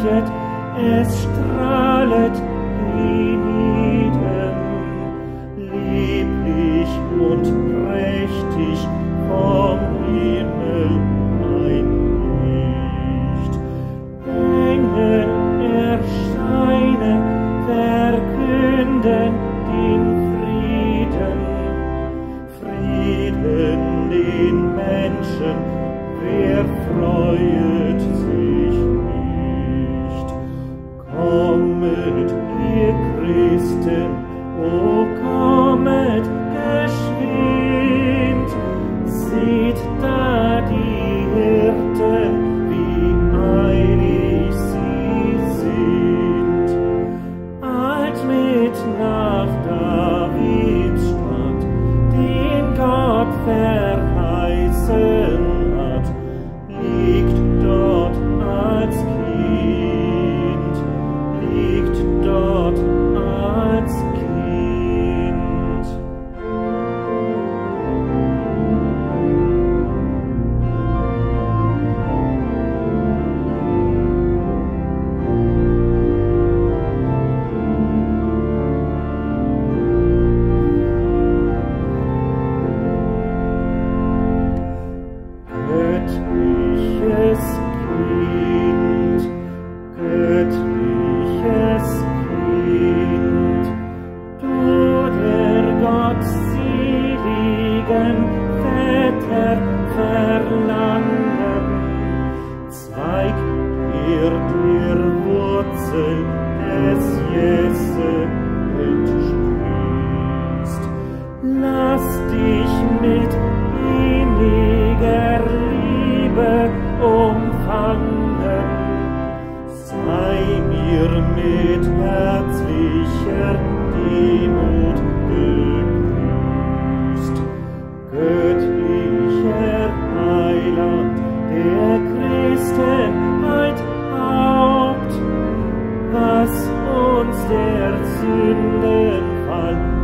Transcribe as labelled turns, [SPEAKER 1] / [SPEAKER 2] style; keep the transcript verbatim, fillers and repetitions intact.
[SPEAKER 1] leuchtet, es strahlet hienieden, lieblich und prächtig vom Himmel ein Licht. Engel erscheinen, verkünden den Frieden, Frieden den Menschen, wer freuet sich nicht. Kommet, ihr Christen, o kommet geschwind, seht da die Hirten, wie eilig sie sind. Eilt mit nach Davids Stadt, den Gott verheißen hat, liegt dort als Kind, liegt dort als Kind. Göttliches Kind, göttliches Kind, du der gottseligen Väter Verlangen, Zweig der der Wurzel des Jesse entsprießt. Lass dich mit inniger Liebe umfangen, sei mir mit herzlicher Demut begrüßt. Göttlicher Heiland, der Christenheit Haupt, was uns der Sündenfall